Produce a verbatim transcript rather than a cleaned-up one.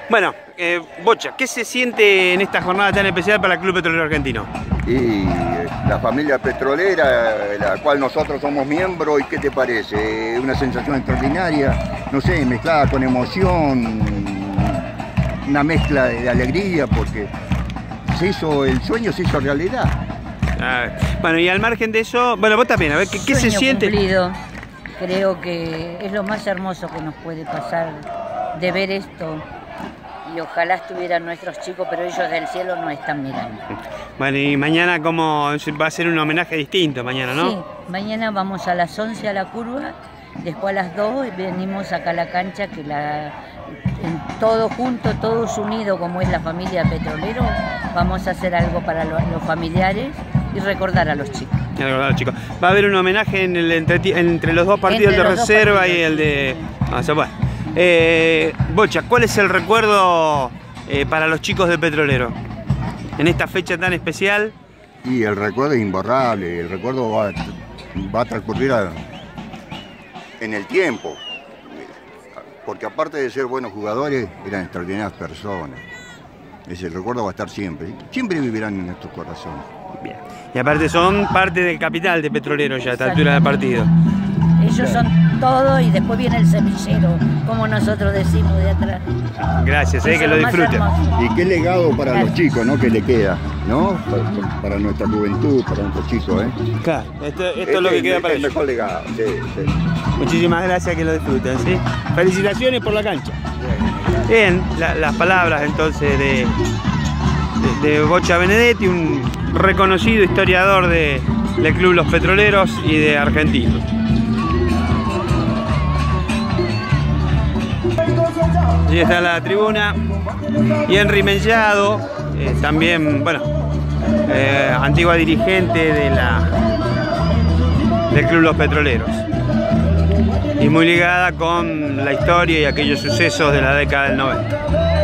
Bueno, eh, Bocha, ¿qué se siente en esta jornada tan especial para el Club Petrolero Argentino? Y la familia petrolera, de la cual nosotros somos miembros, ¿y qué te parece? Una sensación extraordinaria, no sé, mezclada con emoción, una mezcla de alegría, porque se hizo, el sueño se hizo realidad. Ah, bueno, y al margen de eso, bueno, vos también, a ver, ¿qué, qué se siente? Cumplido. Creo que es lo más hermoso que nos puede pasar de ver esto. Y ojalá estuvieran nuestros chicos, pero ellos del cielo no están mirando. Bueno, y mañana cómo va a ser un homenaje distinto mañana, ¿no? Sí, mañana vamos a las once a la curva, después a las dos venimos acá a la cancha, que la, en todo junto, todos unidos como es la familia Petrolero, vamos a hacer algo para los, los familiares y recordar a los chicos. Y recordar a los chicos. Va a haber un homenaje en el, entre, entre los dos partidos, el de reserva partidos, y el de... O sea, bueno. Eh, Bocha, ¿cuál es el recuerdo eh, para los chicos de Petrolero en esta fecha tan especial? Y el recuerdo es imborrable, el recuerdo va, va a transcurrir a, en el tiempo, porque aparte de ser buenos jugadores, eran extraordinarias personas. Ese recuerdo va a estar siempre, siempre vivirán en nuestros corazones. Bien. Y aparte son parte del capital de Petrolero ya a esta altura del partido. Ellos son todo y después viene el semillero, como nosotros decimos de atrás. Gracias, eh, que lo disfruten. Y qué legado para Gracias. Los chicos, ¿no? Que le queda, ¿no? Para, para nuestra juventud, para nuestros chicos, ¿eh? Claro, esto, esto este es lo que queda para ellos. El mejor legado, sí, sí. Muchísimas gracias, que lo disfruten, ¿sí? Felicitaciones por la cancha. Bien, la, las palabras entonces de, de, de Bocha Benedetti, un reconocido historiador de, del Club Los Petroleros y de Argentinos. Allí está la tribuna. Y Henry Mellado, eh, también, bueno, eh, antigua dirigente de la, del Club Los Petroleros. Y muy ligada con la historia y aquellos sucesos de la década del noventa.